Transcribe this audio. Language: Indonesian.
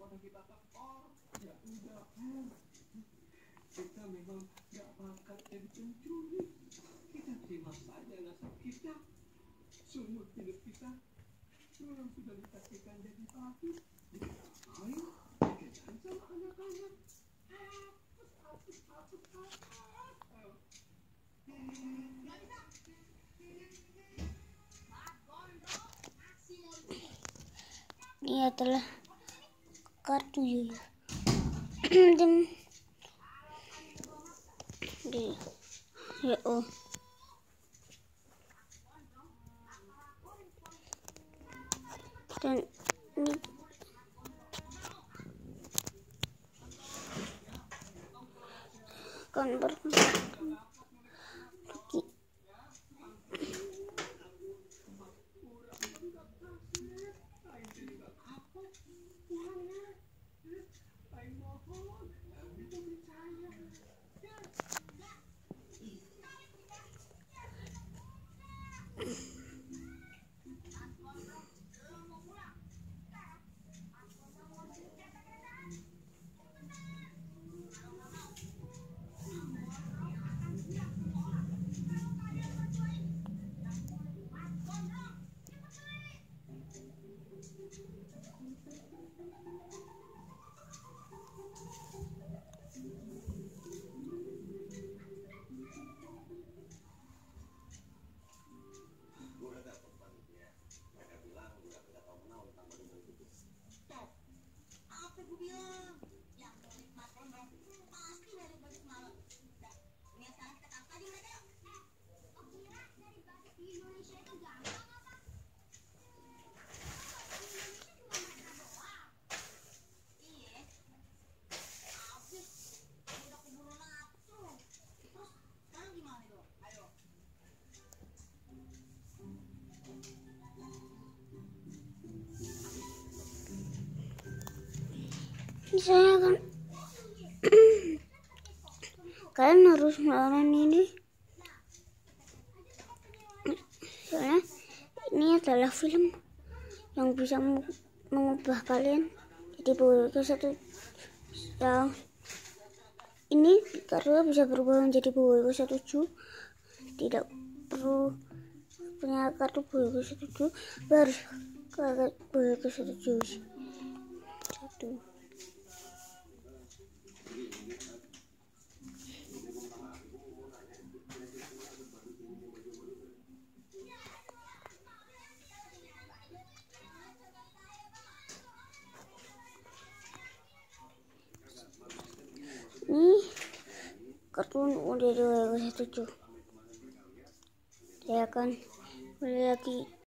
Kita memang gak bakat jadi pencuri. Kita terima saja nasib kita. Seumur hidup kita memang sudah ditakdirkan jadi batu. Ayo, kita sama anak-anak. Ini adalah kartu ya. Dan ya oh. Dan ini gambar saya akan kalian harus melawan ini soalnya ini adalah film yang bisa mengubah kalian jadi boboiboy ke satu yang ini kartu bisa berubah menjadi boboiboy 17. Tidak perlu punya kartu boboiboy 17, harus kartu boboiboy 17 satu. Ini kartu udah 217. Saya akan beli lagi